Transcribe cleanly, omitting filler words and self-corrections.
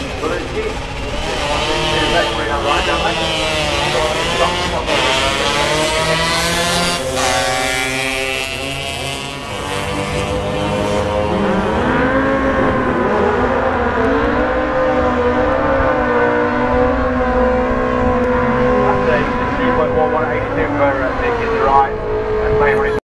But it's good. They're back right on right, don't they?